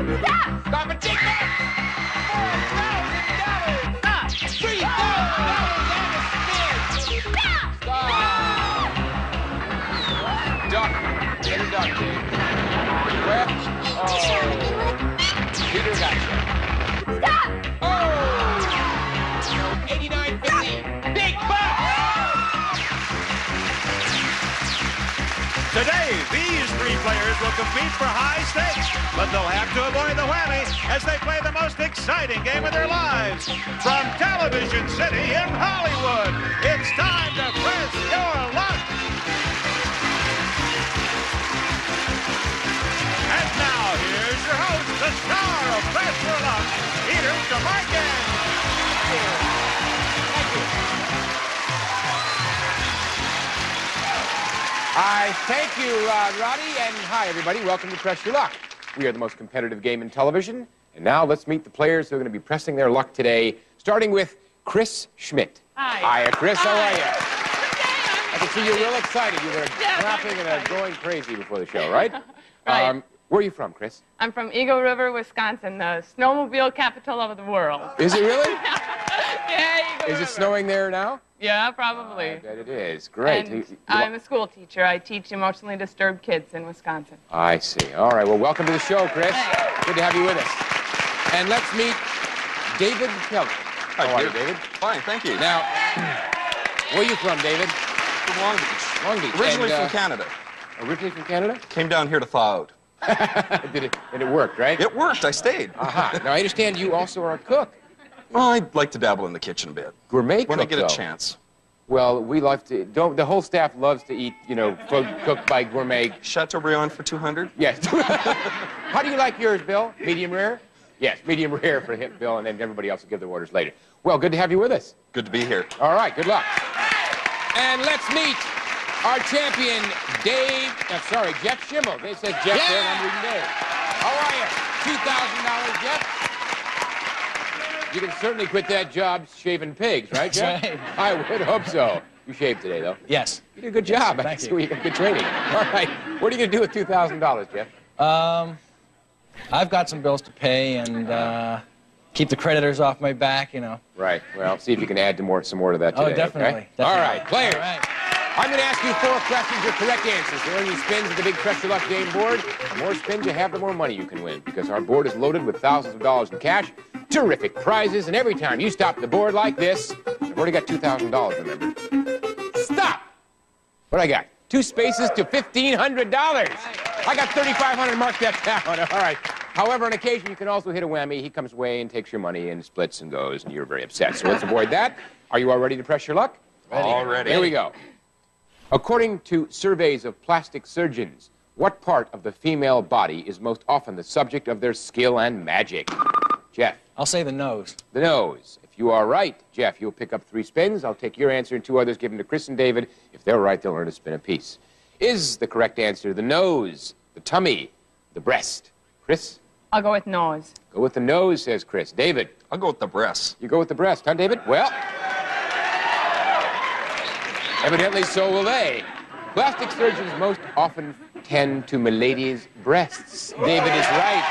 Stop! Stop and take that! $4,000! Stop! $3,000 and a spin! Stop! Stop! Duck. Get a duck, Dave. Left. Oh. Peter got you. Stop! Oh! 89.50. Big buck! Today, these three players will compete for high stakes, but they'll have to avoid the whammy as they play the most exciting game of their lives. From Television City in Hollywood, it's time to press your luck. And now, here's your host, the star of Press Your Luck, Peter DeMarcus. Thank you. I thank you, Roddy, and hi, everybody. Welcome to Press Your Luck. We are the most competitive game in television. And now let's meet the players who are going to be pressing their luck today, starting with Chris Schmidt. Hi. Hiya, Chris. How are you? Good. I can see you're real excited. You were clapping and going crazy before the show, right? Right. Where are you from, Chris? I'm from Eagle River, Wisconsin, the snowmobile capital of the world. Is it really? Yeah, Eagle Is River. it snowing there now? Yeah, probably. I bet it is. Great. And I'm a school teacher. I teach emotionally disturbed kids in Wisconsin. I see. All right. Well, welcome to the show, Chris. Thanks. Good to have you with us. And let's meet David Kelly. How are you, David? Fine, thank you. Now, where are you from, David? From Long Beach. Long Beach. Originally And, from Canada. Originally from Canada? Came down here to thaw out. And it worked, right? It worked, I stayed. Aha. Now, I understand you also are a cook. Well, I'd like to dabble in the kitchen a bit. Gourmet When cook, I get though. a chance. Well, we love to, the whole staff loves to eat, you know, food cooked by gourmet. Chateaubriand for 200? Yes. How do you like yours, Bill? Medium rare? Yes, medium rare for him, Bill, and then everybody else will give their orders later. Well, good to have you with us. Good to be here. All right, good luck. And let's meet our champion, Jeff Schimmel. They said Jeff there, and I'm reading Dave. How are you? $2,000, Jeff. You can certainly quit that job shaving pigs, right, Jeff? That's right. I would hope so. You shaved today, though. Yes. You did a good job. Thank I see you. you got good training. All right. What are you going to do with $2,000, Jeff? I've got some bills to pay and keep the creditors off my back, you know. Right. Well, see if you can add some more to that today. Oh, definitely. Okay? All right, players. All right. I'm going to ask you 4 questions or correct answers. To earn you spins at the Big Press Your Luck game board. The more spins you have, the more money you can win. Because our board is loaded with thousands of dollars in cash, terrific prizes, and every time you stop the board like this, I've already got $2,000, remember? Stop! What I got? 2 spaces to $1,500. I got $3,500. Mark that down. All right. However, on occasion, you can also hit a whammy. He comes away and takes your money and splits and goes, and you're very upset. So let's avoid that. Are you all ready to press your luck? All ready. Here we go. According to surveys of plastic surgeons, what part of the female body is most often the subject of their skill and magic? Jeff. I'll say the nose. The nose. If you are right, Jeff, you'll pick up 3 spins. I'll take your answer and 2 others, give them to Chris and David. If they're right, they'll earn a spin apiece. Is the correct answer the nose, the tummy, the breast? Chris? I'll go with nose. Go with the nose, says Chris. David? I'll go with the breasts. You go with the breast, huh, David? Well, evidently so will they. Plastic surgeons most often tend to milady's breasts. David is right.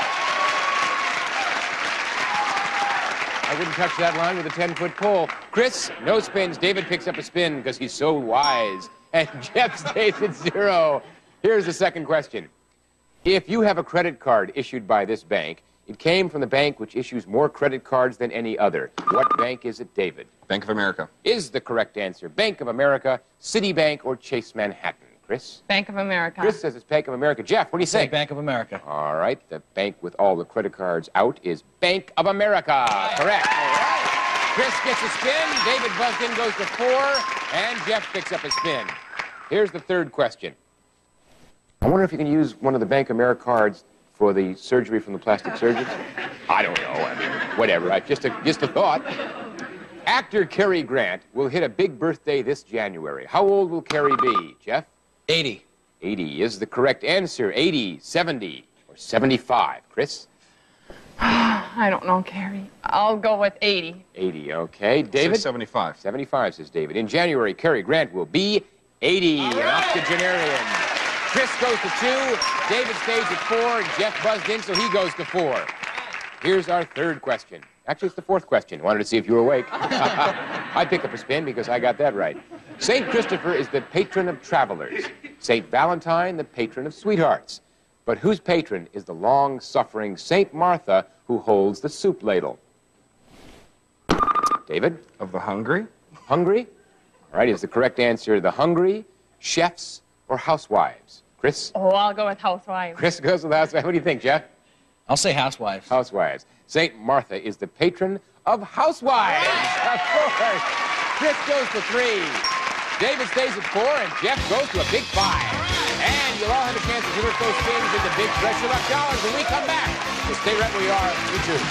I wouldn't touch that line with a 10-foot pole. Chris, no spins. David picks up a spin because he's so wise. And Jeff stays at 0. Here's the second question. If you have a credit card issued by this bank, it came from the bank which issues more credit cards than any other. What bank is it, David? Bank of America. Is the correct answer Bank of America, Citibank, or Chase Manhattan? Chris? Bank of America. Chris says it's Bank of America. Jeff, what do you Say think? Bank of America. All right, the bank with all the credit cards out is Bank of America. Correct. All right. Chris gets a spin, David buzzed in, goes to 4, and Jeff picks up a spin. Here's the third question. I wonder if you can use one of the Bank of America cards for the surgery from the plastic surgeons. I don't know. I mean, whatever. Just a thought. Actor Cary Grant will hit a big birthday this January. How old will Cary be, Jeff? 80. 80 is the correct answer. 80, 70, or 75. Chris? I don't know, Carrie. I'll go with 80. 80, okay. David? Say 75. 75, says David. In January, Cary Grant will be 80. An octogenarian. Chris goes to 2, David stays at 4, and Jeff buzzed in, so he goes to 4. Here's our third question. Actually, it's the fourth question. Wanted to see if you were awake. I pick up a spin because I got that right. St. Christopher is the patron of travelers. St. Valentine, the patron of sweethearts. But whose patron is the long-suffering St. Martha who holds the soup ladle? David? Of the hungry? Hungry? All right, is the correct answer the hungry, chefs, or housewives? Chris? Oh, I'll go with housewives. Chris goes with housewives. What do you think, Jeff? I'll say housewives. Housewives. St. Martha is the patron of housewives. Of course. Chris goes to 3. David stays at 4, and Jeff goes to a big 5. And you'll all have a chance to convert those spins into big Pressure Luck dollars when we come back. So stay right where you are. You too.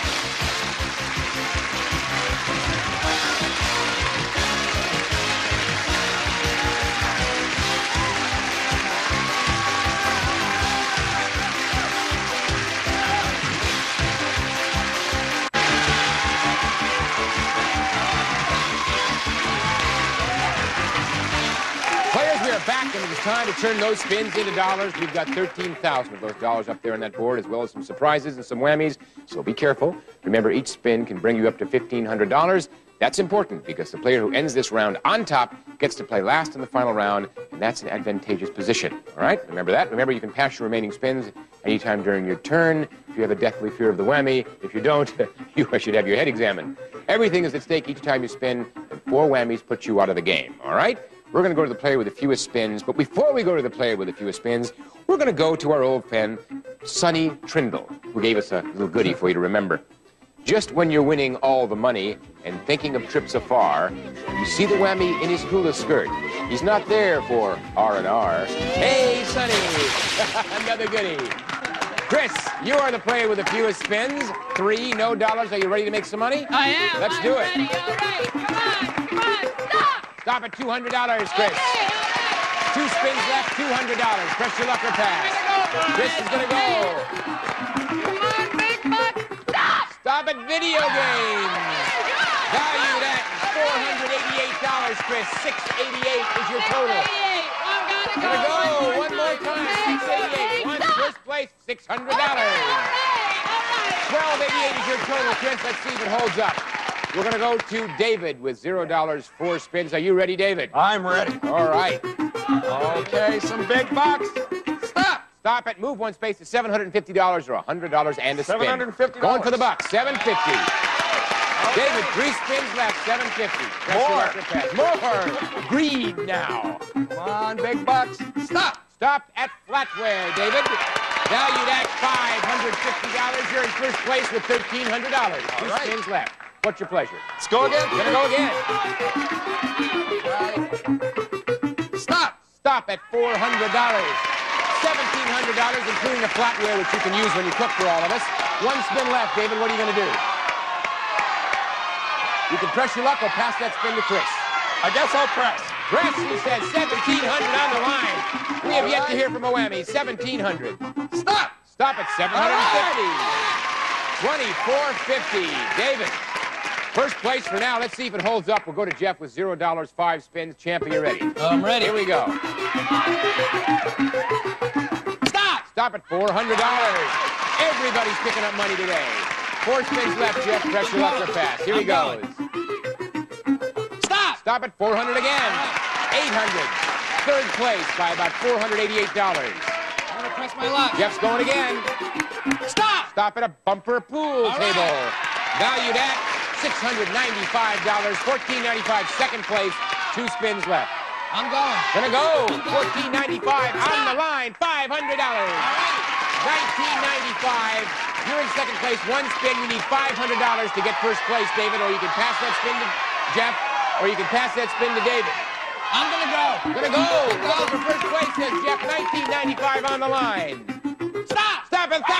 Back, and it's time to turn those spins into dollars. We've got 13,000 of those dollars up there on that board, as well as some surprises and some whammies, so be careful. Remember, each spin can bring you up to $1,500. That's important because the player who ends this round on top gets to play last in the final round, and that's an advantageous position. All right? Remember that. Remember, you can pass your remaining spins anytime during your turn if you have a deathly fear of the whammy. If you don't, you should have your head examined. Everything is at stake each time you spin, and 4 whammies put you out of the game. All right? We're going to go to the player with the fewest spins, but before we go to the player with the fewest spins, we're going to go to our old friend, Sonny Trindle, who gave us a little goodie for you to remember. Just when you're winning all the money and thinking of trips afar, you see the whammy in his hula skirt. He's not there for R&R. Hey, Sonny! Another goodie. Chris, you are the player with the fewest spins. 3, no dollars. Are you ready to make some money? I am. Let's do it. Ready. All right. Come on. Stop. Stop at $200, Chris. Okay. 2 spins left, $200. Press your luck or pass. Chris is going to go. Come on, big buck. Stop. Stop at video games. Valued at $488, Chris. $688 is your total. Gonna go. One more time. $688. One first place, $600. $1288 is your total, Chris. Let's see if it holds up. We're going to go to David with $0, 4 spins. Are you ready, David? I'm ready. All right. Okay, some big bucks. Stop. Stop it. Move 1 space to $750 or $100 and a spin. $750. Going for the bucks. $750. David, 3 spins left. $750. More. Green now. Come on, big bucks. Stop. Stop at flatware, David. Valued at $550. You're in first place with $1,300. 2 right. spins left. What's your pleasure? Let's go again. We're gonna go again. Stop. Stop at $400. $1,700, including the flatware, which you can use when you cook for all of us. 1 spin left, David. What are you gonna do? You can press your luck or pass that spin to Chris. I guess I'll press. Chris, he says $1,700 on the line. We have yet to hear from a whammy. $1,700. Stop. Stop at $750. $2,450. David. First place for now. Let's see if it holds up. We'll go to Jeff with $0, 5 spins. Champ, are you ready? I'm ready. Here we go. Stop! Stop at $400. Everybody's picking up money today. 4 spins left, Jeff. Press your luck or pass. Here he goes. Stop! Stop at $400 again. $800. Third place by about $488. I'm going to press my luck. Jeff's going again. Stop! Stop at a bumper pool table. Valued at $695, $14.95, second place, 2 spins left. I'm going. Gonna go, $14.95 on the line, $500. $19.95, you're in second place, 1 spin, you need $500 to get first place, David, or you can pass that spin to Jeff, or you can pass that spin to David. I'm gonna go. Gonna go. Going for first place, says Jeff, $19.95 on the line. Stop! Stop at $1,000.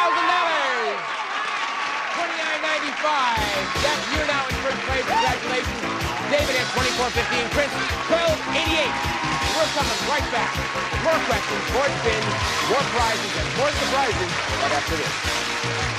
$29.95. Jeff, you're now in first place. Congratulations. David at $24.50 and Chris, $12.88. We're coming right back. More questions, more spins, more prizes, and more surprises right after this.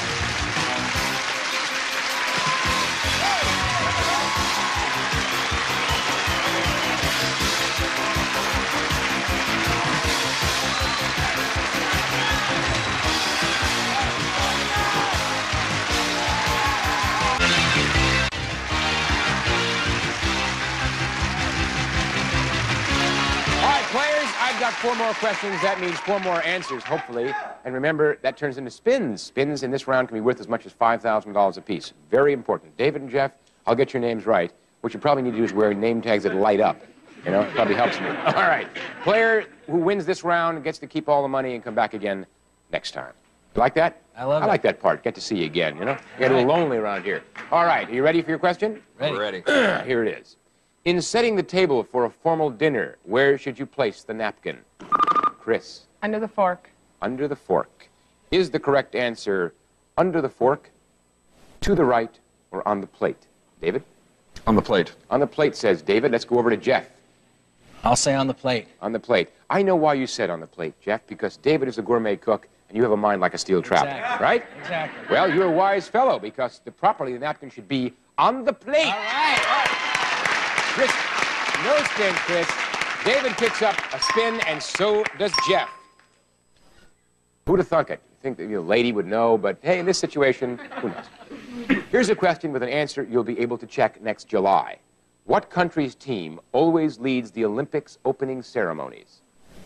got 4 more questions. That means 4 more answers, hopefully. And remember, that turns into spins. Spins in this round can be worth as much as $5,000 apiece. Very important. David and Jeff, I'll get your names right. What you probably need to do is wear name tags that light up. You know, it probably helps me. All right. Player who wins this round gets to keep all the money and come back again next time. You like that? I love it. I like that part. Get to see you again, you know? You get a little lonely around here. All right. Are you ready for your question? Ready. We're ready. Here it is. In setting the table for a formal dinner, where should you place the napkin? Chris. Under the fork. Under the fork. Is the correct answer under the fork, to the right, or on the plate? David? On the plate. On the plate, says David. Let's go over to Jeff. I'll say on the plate. On the plate. I know why you said on the plate, Jeff, because David is a gourmet cook, and you have a mind like a steel trap, Exactly. right? Exactly. Well, you're a wise fellow, because properly the napkin should be on the plate. All right. Chris, no spin, Chris. David picks up a spin, and so does Jeff. Who'd have thunk it? You think that the lady would know, but hey, in this situation, who knows? Here's a question with an answer you'll be able to check next July. What country's team always leads the Olympics opening ceremonies?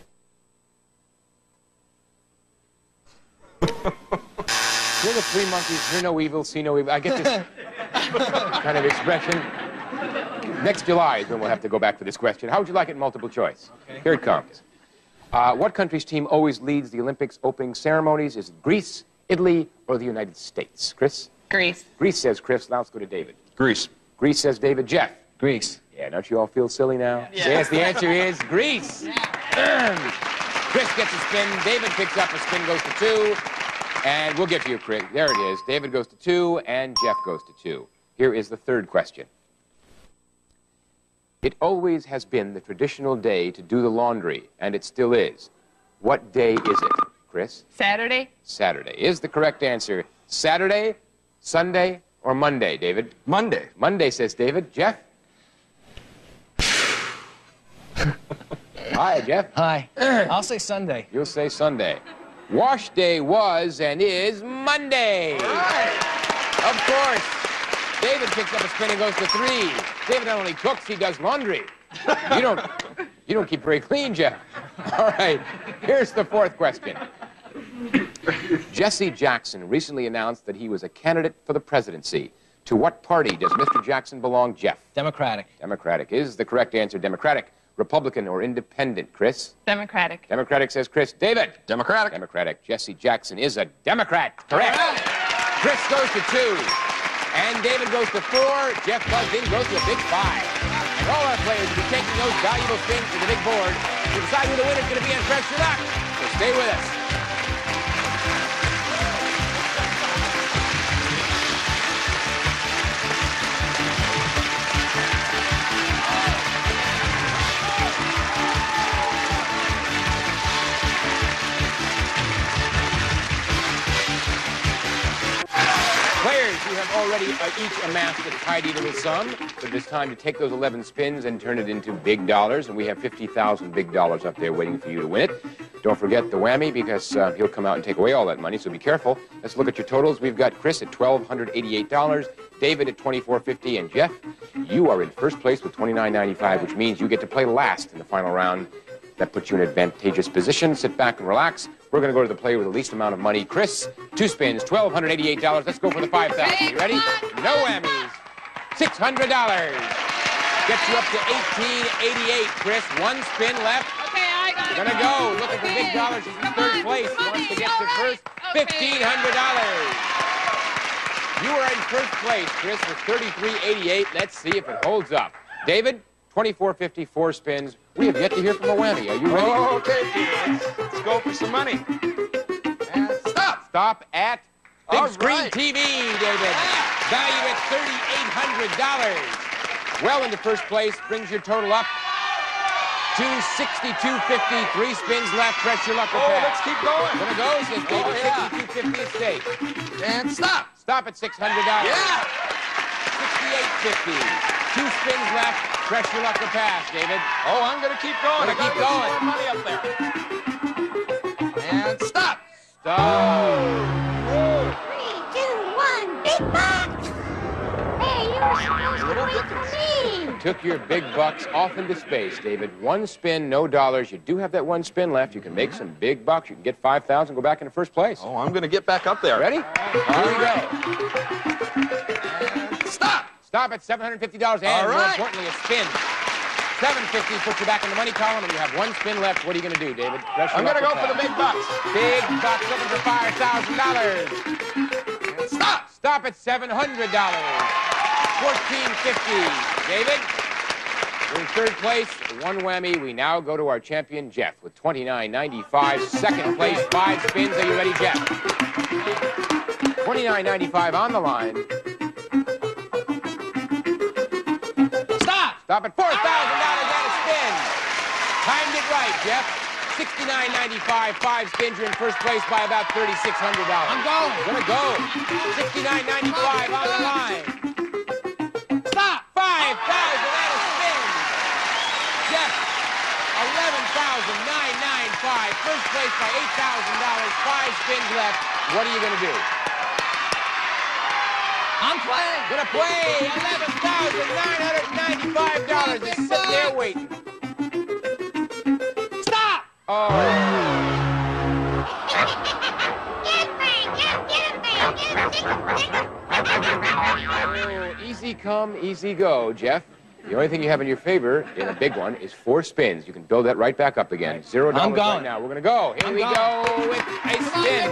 Hear the 3 monkeys, hear no evil, see no evil. I get this kind of expression. Next July is when we'll have to go back to this question. How would you like it in multiple choice? Okay. Here it comes. What country's team always leads the Olympics opening ceremonies? Is it Greece, Italy, or the United States? Chris? Greece. Greece, says Chris. Now let's go to David. Greece. Greece, says David. Jeff? Greece. Yeah, don't you all feel silly now? Yeah. Yes, the answer is Greece. Chris gets a spin. David picks up a spin, goes to 2. And we'll get to you, Chris. There it is. David goes to 2, and Jeff goes to 2. Here is the third question. It always has been the traditional day to do the laundry, and it still is. What day is it, Chris? Saturday. Saturday is the correct answer. Saturday, Sunday, or Monday, David? Monday. Monday, says David. Jeff? Hi, Jeff. Hi. I'll say Sunday. You'll say Sunday. Wash day was and is Monday. Of course. David picks up a spin and goes to 3. David not only cooks, he does laundry. You don't keep very clean, Jeff. All right, here's the fourth question. Jesse Jackson recently announced that he was a candidate for the presidency. To what party does Mr. Jackson belong, Jeff? Democratic. Democratic is the correct answer. Democratic, Republican, or Independent, Chris? Democratic. Democratic, says Chris. David? Democratic. Democratic. Jesse Jackson is a Democrat. Correct. Chris goes to 2. And David goes to 4. Jeff buzzed in, goes to a big 5. And all our players will be taking those valuable spins to the big board to decide who the winner's going to be on Press Your Luck. So stay with us. Players, you have already each amassed a tidy little sum, but it's time to take those 11 spins and turn it into big dollars, and we have 50,000 big dollars up there waiting for you to win it. Don't forget the whammy, because he'll come out and take away all that money, so be careful. Let's look at your totals. We've got Chris at $1,288, David at $2,450, and Jeff, you are in first place with $29.95, which means you get to play last in the final round. That puts you in an advantageous position. Sit back and relax. We're going to go to the player with the least amount of money. Chris, 2 spins, $1,288. Let's go for the 5,000. You ready? No whammies. $600. Gets you up to $1,888, Chris. 1 spin left. Okay, I got it. You're going to go. Looking for big dollars. He's in third place. He wants to get to first. $1,500. You are in first place, Chris, with $33.88. Let's see if it holds up. David, $24.50, 4 spins. We have yet to hear from a whammy. Are you ready? Oh, okay, Peter. Let's go for some money. And stop. Stop at Big All Screen right. TV, David. Valued at $3,800. Well into first place, brings your total up to $62.50. 3 spins left. Press your luck or Oh, pass. let's keep going. Gonna go, says David. Oh, yeah. $62.50 at stake. And stop. Stop at $600. Yeah. $68.50. 2 spins left. Press your luck or pass, David. Oh, I'm going to keep going. Gonna I keep gotta going. get some more money up there. And stop. Stop. 3, 2, 1, big box! Hey, you were supposed to Little wait for Dickens. me! took your big bucks off into space, David. One spin, no dollars. You do have that one spin left. You can make some big bucks. You can get 5,000, go back into first place. Oh, I'm going to get back up there. Ready? Here we go. Stop! Stop at $750 and, All more right. importantly, a spin. $750 puts you back in the money column, and you have one spin left. What are you going to do, David? I'm going to go for the big bucks. Big bucks looking for $5,000. Stop! Stop at $700. $1,450. David, we're in third place. One whammy. We now go to our champion, Jeff, with $29.95. Second place, 5 spins. Are you ready, Jeff? $29.95 on the line. Stop! Stop at $4,000 and a spin. Timed it right, Jeff. $69.95, 5 spins. You're in first place by about $3,600. I'm going. Gonna go. $69.95 on the line. Stop! $5,000 and a spin. Jeff, $11,995. First place by $8,000. 5 spins left. What are you gonna do? I'm playing. Gonna play $11,995. It's sitting there waiting. Stop! Oh. Oh, easy come, easy go, Jeff. The only thing you have in your favor in a big one is 4 spins. You can build that right back up again. $0 I'm right going. now. We're gonna go. Here we go with a spin.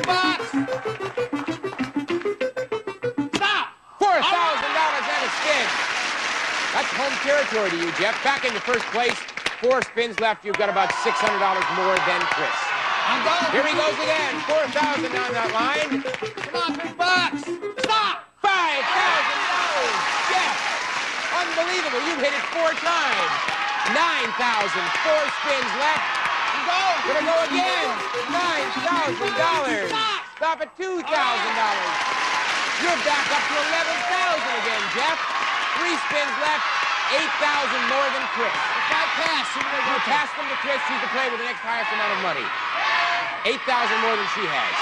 Stop! $4,000 and a spin. That's home territory to you, Jeff. Back into first place. 4 spins left. You've got about $600 more than Chris. I'm going. Here he goes again. 4,000 on that line. Come on, big bucks. Stop! $5,000. Jeff, unbelievable. You hit it 4 times. 9,000. 4 spins left. Gonna go again. $9,000. Stop at $2,000. You're back up to $11,000 again, Jeff. 3 spins left. 8,000 more than Chris. If I pass, You pass them to Chris, she's to play with the next highest amount of money. 8,000 more than she has.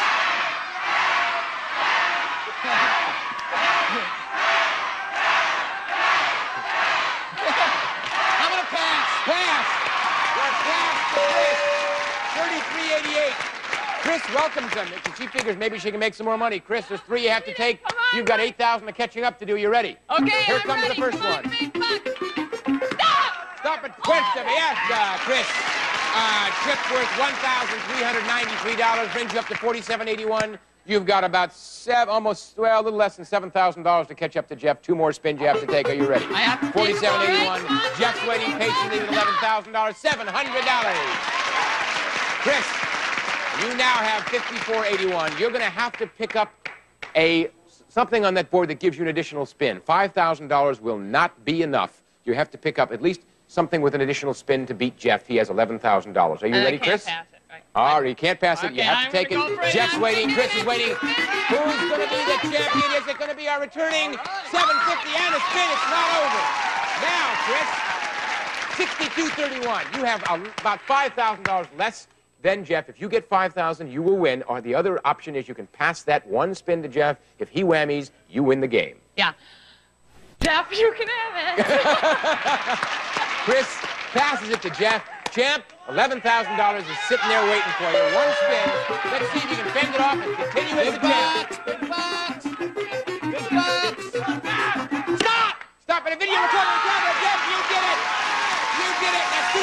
I'm going to pass. Pass! You're pass to Chris. 33.88. Chris welcomes them. She figures maybe she can make some more money. Chris, there's 3 you have to take. Come on, You've got 8,000 of catching up to do. You ready? Okay, Here I'm comes ready. the first Come on, one. big bucks. Stop! Stop at Puerto Vallarta, Chris. Trip worth $1,393 brings you up to $47.81. You've got about a little less than $7,000 to catch up to Jeff. 2 more spins you have to take. Are you ready? I have to take $47.81. it, all right. Jeff's waiting patiently with $11,000. $700. Chris, you now have $54.81. You're going to have to pick up something on that board that gives you an additional spin. $5,000 will not be enough. You have to pick up at least something with an additional spin to beat Jeff. He has $11,000. Are you ready, Chris? I can't pass it. Right. All right, you can't pass it. You Okay, have to I'm take it. gonna go for it. Jeff's I'm waiting. gonna Chris do is it. waiting. Who's going to be the champion? Is it going to be our returning $750 and a spin? It's not over. Now, Chris, $62.31. You have about $5,000 less than Jeff. If you get $5,000, you will win. Or the other option is you can pass that one spin to Jeff. If he whammies, you win the game. Yeah. Jeff, you can have it. Chris passes it to Jeff. Champ, $11,000 is sitting there waiting for you. One spin. Let's see if you can fend it off and continue as the champ. Big bucks. Big bucks. Stop! Stop it. A video recording the camera. Jeff, you did it. You did it. That's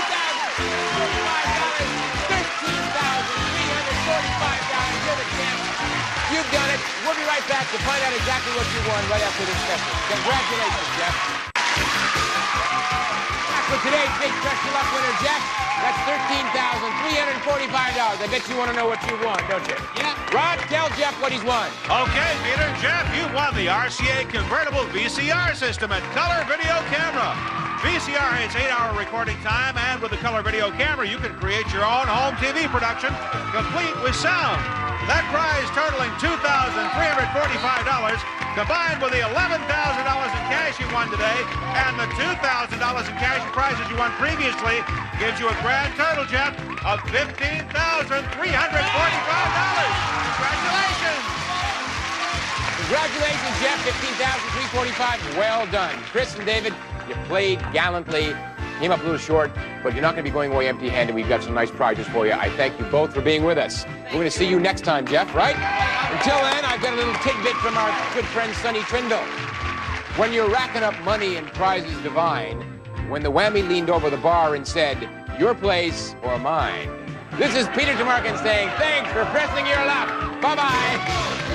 $2,045. $13,345. You're the champ. You've done it. We'll be right back to find out exactly what you won right after this special. Congratulations, Jeff. For today's big Pressure Luck winner, Jeff, that's $13,345. I bet you want to know what you won, don't you? Yeah. Rod, tell Jeff what he's won. Okay, Peter, Jeff, you won the RCA convertible VCR system and color video camera. VCR has 8-hour recording time, and with the color video camera, you can create your own home TV production, complete with sound. That prize totaling $2,345, combined with the $11,000 in cash you won today, and the $2,000 in cash prizes you won previously, gives you a grand total, Jeff, of $15,345. Congratulations! Congratulations, Jeff. $15,345. Well done. Chris and David, You played gallantly. Came up a little short, but you're not going to be going away empty-handed. We've got some nice prizes for you. I thank you both for being with us. We're going to see you next time, Jeff, right? Until then, I've got a little tidbit from our good friend Sonny Trindle. When you're racking up money and prizes divine, when the whammy leaned over the bar and said, your place or mine. This is Peter Tomarken saying thanks for pressing your luck. Bye-bye.